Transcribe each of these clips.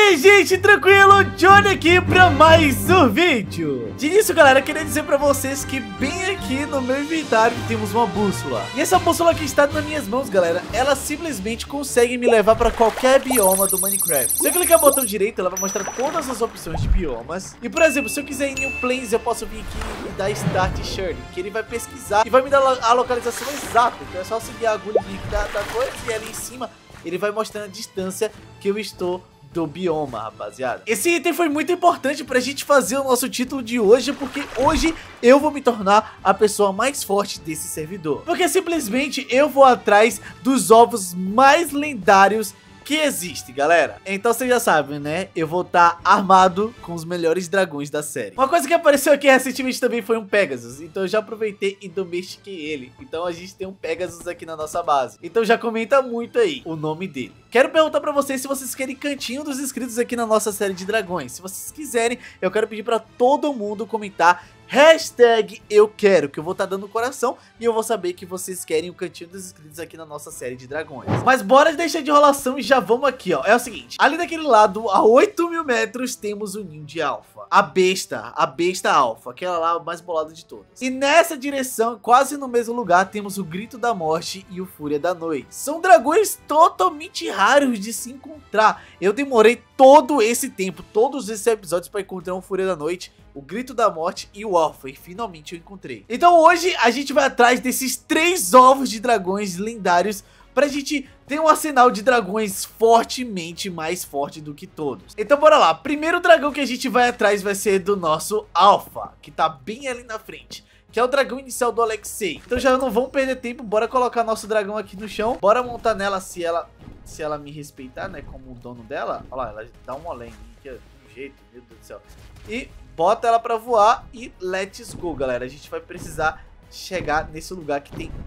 aí, gente, tranquilo? Johnny aqui pra mais um vídeo. De início, galera, queria dizer pra vocês que bem aqui no meu inventário temos uma bússola. E essa bússola que está nas minhas mãos, galera, ela simplesmente consegue me levar pra qualquer bioma do Minecraft. Se eu clicar no botão direito, ela vai mostrar todas as opções de biomas. E, por exemplo, se eu quiser ir em New Plains, eu posso vir aqui e dar Start Sharding, que ele vai pesquisar e vai me dar a localização exata. Então é só seguir a agulhinha da coisa e ali em cima ele vai mostrando a distância que eu estou do bioma, rapaziada. Esse item foi muito importante pra gente fazer o nosso título de hoje, porque hoje eu vou me tornar a pessoa mais forte desse servidor. Porque simplesmente eu vou atrás dos ovos mais lendários que existe, galera. Então vocês já sabem, né? Eu vou estar armado com os melhores dragões da série. Uma coisa que apareceu aqui recentemente também foi um Pegasus. Então eu já aproveitei e domestiquei ele. Então a gente tem um Pegasus aqui na nossa base. Então já comenta muito aí o nome dele. Quero perguntar pra vocês se vocês querem cantinho dos inscritos aqui na nossa série de dragões. Se vocês quiserem, eu quero pedir pra todo mundo comentar hashtag eu quero, que eu vou estar dando coração e eu vou saber que vocês querem o cantinho dos inscritos aqui na nossa série de dragões. Mas bora deixar de enrolação e já vamos aqui, ó. É o seguinte, ali daquele lado, a 8.000 metros, temos o ninho de alfa. A besta alfa, aquela lá a mais bolada de todas. E nessa direção, quase no mesmo lugar, temos o Grito da Morte e o Fúria da Noite. São dragões totalmente raros de se encontrar. Eu demorei todo esse tempo, todos esses episódios para encontrar o Fúria da Noite, o Grito da Morte e o Alpha, e finalmente eu encontrei. Então hoje a gente vai atrás desses 3 ovos de dragões lendários pra gente ter um arsenal de dragões fortemente mais forte do que todos. Então bora lá, primeiro dragão que a gente vai atrás vai ser do nosso Alpha, que tá bem ali na frente, que é o dragão inicial do Alexei. Então já não vamos perder tempo, bora colocar nosso dragão aqui no chão, bora montar nela se ela me respeitar, né, como o dono dela. Olha lá, ela dá um olé em mim, que é de um jeito, meu Deus do céu. E bota ela pra voar e let's go, galera. A gente vai precisar chegar nesse lugar que tem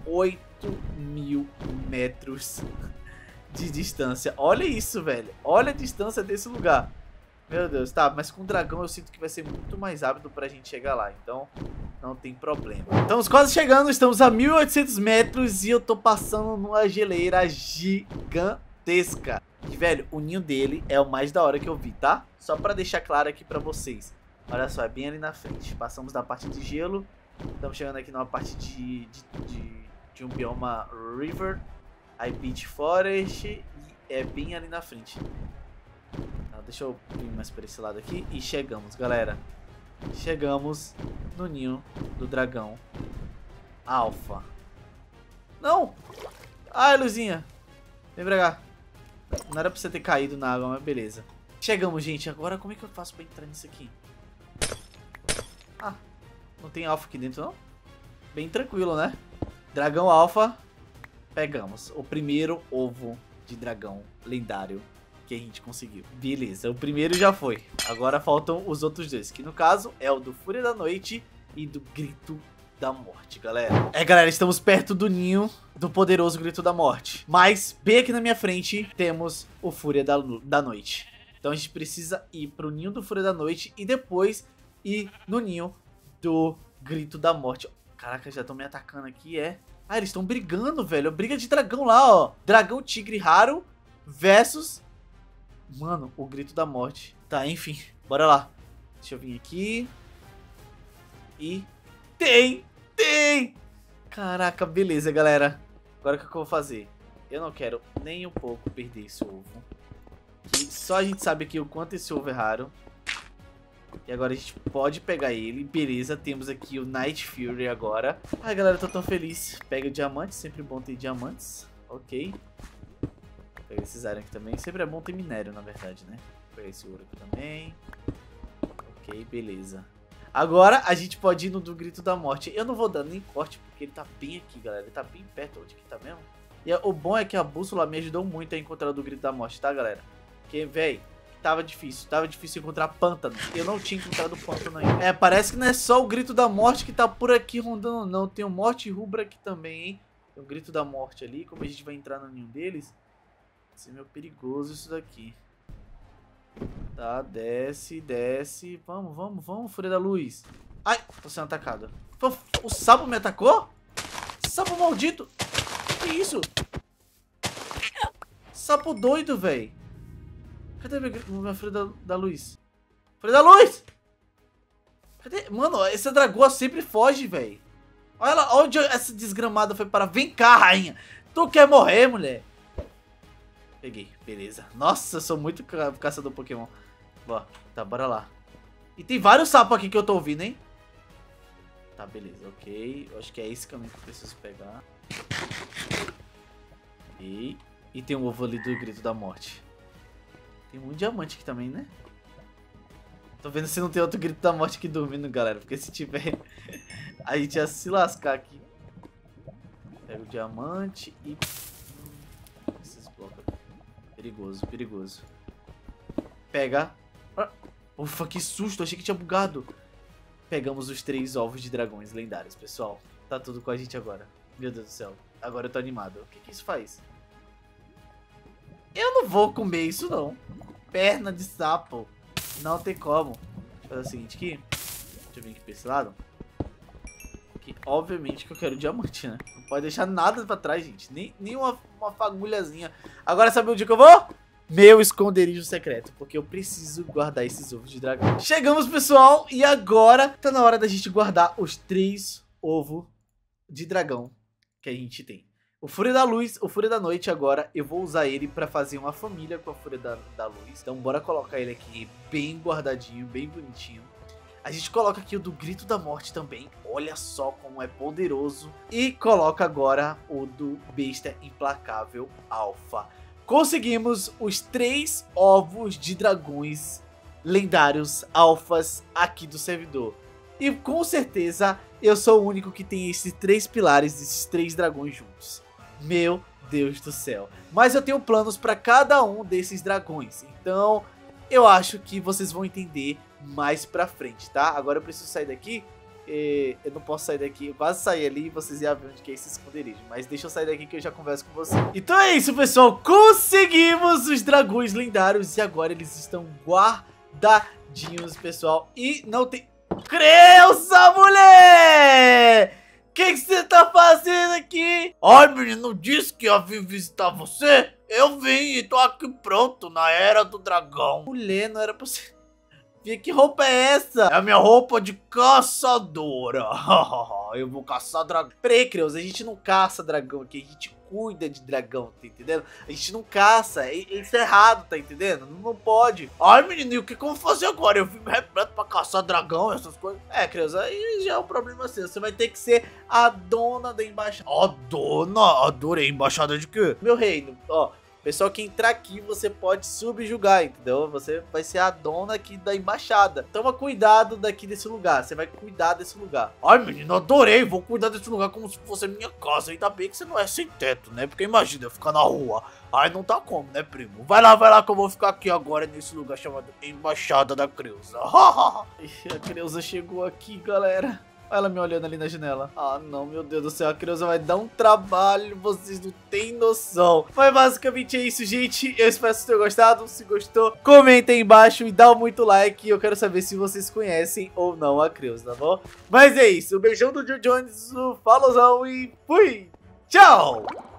8.000 metros de distância. Olha isso, velho. Olha a distância desse lugar. Meu Deus, tá, mas com o dragão eu sinto que vai ser muito mais rápido pra gente chegar lá, então não tem problema. Estamos quase chegando, estamos a 1.800 metros e eu tô passando numa geleira gigantesca. E, velho, o ninho dele é o mais da hora que eu vi, tá? Só pra deixar claro aqui pra vocês. Olha só, é bem ali na frente. Passamos da parte de gelo, estamos chegando aqui numa parte de um bioma River, aí Beach Forest, e é bem ali na frente. Deixa eu vir mais para esse lado aqui e chegamos, galera. Chegamos no ninho do dragão Alpha. Não! Ai, Luzinha. Vem pra cá. Não era pra você ter caído na água, mas beleza. Chegamos, gente. Agora como é que eu faço pra entrar nisso aqui? Ah, não tem Alpha aqui dentro, não? Bem tranquilo, né? Dragão Alpha. Pegamos o primeiro ovo de dragão lendário que a gente conseguiu. Beleza, o primeiro já foi. Agora faltam os outros dois, que no caso é o do Fúria da Noite e do Grito da Morte, galera. É, galera, estamos perto do ninho do poderoso Grito da Morte. Mas bem aqui na minha frente temos o Fúria da Noite. Então a gente precisa ir pro ninho do Fúria da Noite e depois ir no ninho do Grito da Morte. Caraca, já estão me atacando aqui, é? Ah, eles estão brigando, velho. Briga de dragão lá, ó. Dragão tigre raro versus... Mano, o Grito da Morte. Tá, enfim, bora lá. Deixa eu vir aqui. E... Tem! Caraca, beleza, galera. Agora o que eu vou fazer? Eu não quero nem um pouco perder esse ovo. Que só a gente sabe aqui o quanto esse ovo é raro. E agora a gente pode pegar ele. Beleza, temos aqui o Night Fury agora. Ai, galera, eu tô tão feliz. Pega o diamante, sempre bom ter diamantes. Ok. Vou pegar esses iron aqui também. Sempre é bom ter minério, na verdade, né? Vou pegar esse ouro aqui também. Ok, beleza. Agora a gente pode ir no do Grito da Morte. Eu não vou dar nem corte, porque ele tá bem aqui, galera. Ele tá bem perto. Onde que tá mesmo? E o bom é que a bússola me ajudou muito a encontrar o do Grito da Morte, tá, galera? Porque, véi, tava difícil encontrar pântano. Eu não tinha encontrado pântano ainda. É, parece que não é só o Grito da Morte que tá por aqui rondando, não. Tem o Morte Rubra aqui também, hein? Tem o Grito da Morte ali. Como a gente vai entrar no ninho deles, vai ser meio perigoso isso daqui. Tá, desce. Vamos, Fúria da Luz. Ai, tô sendo atacado. O sapo me atacou? Sapo maldito. Que isso? Sapo doido, velho. Cadê minha Folha da Luz? Folha da Luz! Cadê? Mano, essa dragoa sempre foge, velho. Olha lá, onde essa desgramada foi parar. Vem cá, rainha. Tu quer morrer, mulher? Peguei, beleza. Nossa, eu sou muito caçador Pokémon. Ó, tá, bora lá. E tem vários sapos aqui que eu tô ouvindo, hein? Tá, beleza, ok. Eu acho que é esse caminho que eu preciso pegar. E tem um ovo ali do Grito da Morte. Tem um diamante aqui também, né? Tô vendo se não tem outro Grito da Morte aqui dormindo, galera. Porque se tiver, a gente ia se lascar aqui. Pega o diamante e... esses blocos aqui. Perigoso, perigoso. Pega. Ufa, que susto. Achei que tinha bugado. Pegamos os 3 ovos de dragões lendários, pessoal. Tá tudo com a gente agora. Meu Deus do céu. Agora eu tô animado. O que isso faz? Eu não vou comer isso, não. Perna de sapo. Não tem como. Vou fazer o seguinte aqui. Deixa eu vir aqui pra esse lado. Aqui, obviamente que eu quero diamante, né? Não pode deixar nada pra trás, gente. Nem uma fagulhazinha. Agora sabe onde que eu vou? Meu esconderijo secreto, porque eu preciso guardar esses ovos de dragão. Chegamos, pessoal, e agora tá na hora da gente guardar os 3 ovos de dragão que a gente tem. O Fúria da Luz, o Fúria da Noite agora, eu vou usar ele pra fazer uma família com a Fúria da Luz. Então bora colocar ele aqui bem guardadinho, bem bonitinho. A gente coloca aqui o do Grito da Morte também. Olha só como é poderoso. E coloca agora o do Besta Implacável Alpha. Conseguimos os 3 ovos de dragões lendários alfas aqui do servidor. E com certeza eu sou o único que tem esses 3 pilares, esses 3 dragões juntos. Meu Deus do céu. Mas eu tenho planos para cada um desses dragões. Então eu acho que vocês vão entender mais pra frente, tá? Agora eu preciso sair daqui. Eu não posso sair daqui, eu quase saí ali e vocês iam ver onde que é esse esconderijo. Mas deixa eu sair daqui que eu já converso com você. Então é isso, pessoal, conseguimos os dragões lendários e agora eles estão guardadinhos, pessoal. E não tem... Creusa, mulher! O que você tá fazendo aqui? Ai, menino, disse que ia vir visitar você? Eu vim e tô aqui pronto, na Era do Dragão. Mulher, não era pra você... Que roupa é essa? É a minha roupa de caçadora. Eu vou caçar dragão. Peraí, Creus, a gente não caça dragão aqui. A gente cuida de dragão, tá entendendo? A gente não caça. Isso é errado, tá entendendo? Não pode. Ai, menino, e o que eu vou fazer agora? Eu vim repleto pra caçar dragão, essas coisas. É, Creus, aí já é um problema seu. Você vai ter que ser a dona da embaixada. A dona? Adorei. Embaixada de quê? Meu reino, ó. Pessoal que entrar aqui, você pode subjugar, entendeu? Você vai ser a dona aqui da embaixada. Toma cuidado daqui desse lugar. Você vai cuidar desse lugar. Ai, menino, adorei. Vou cuidar desse lugar como se fosse a minha casa. Ainda bem que você não é sem teto, né? Porque imagina eu ficar na rua. Ai, não tá como, né, primo? Vai lá que eu vou ficar aqui agora nesse lugar chamado Embaixada da Creusa. A Creusa chegou aqui, galera. Olha ela me olhando ali na janela. Ah, não, meu Deus do céu. A Creusa vai dar um trabalho. Vocês não têm noção. Mas basicamente é isso, gente. Eu espero que vocês tenham gostado. Se gostou, comenta aí embaixo e dá muito like. Eu quero saber se vocês conhecem ou não a Creusa, tá bom? Mas é isso. Um beijão do Joe Jones. Falozão e fui. Tchau!